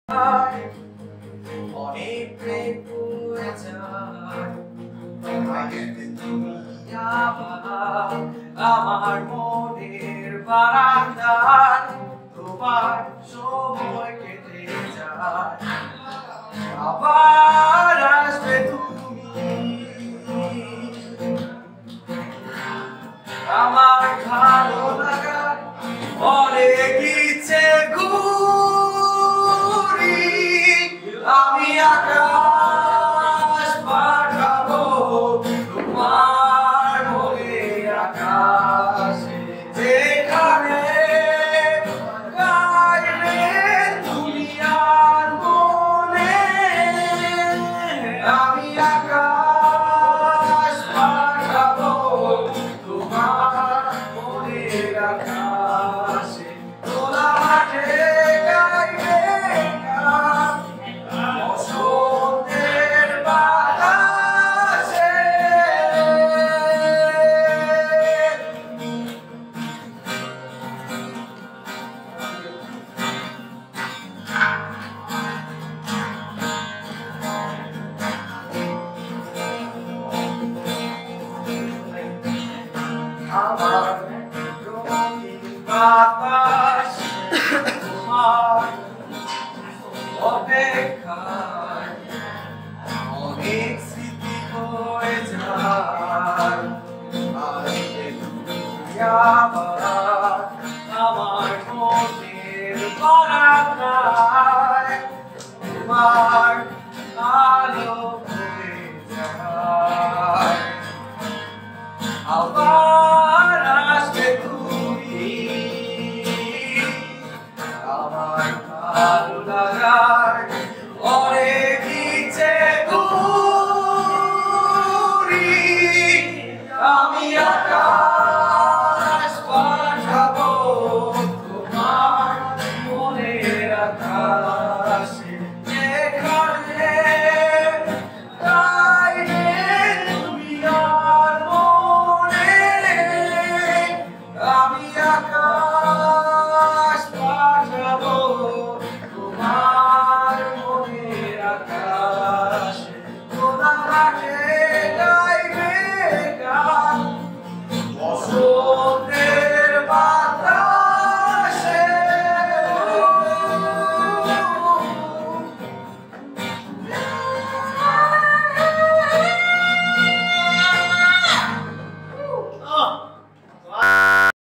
অনেক প্রেম করে যায় তুমি আবার আমার মনের বারান্দায় তোমার সময় কেটে যায় আবার আসবে তুমি আমার ভালো লাগা অনেক ইচ্ছে আমি আকাশ পাঠাবো তোমার মনের আকাশে যেখানে গাইবে তুমি আর মনে আমি আকাশ পাঠাবো তোমার মনের আকাশে তোলা মাঠে গাইবে আমার রঙিন বাতাস তোমার অপেক্ষায় অনেক স্মৃতি হয়ে যায় আসবে তুমি আবার আমার মনের বারান্দায় তোমার আলো হয়ে যায় আবার আসবে তুমি আমার ভালো লাগা